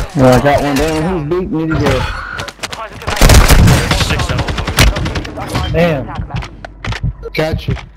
Yeah, I got one down. He's beating me to death. Six of them. Damn. Got you.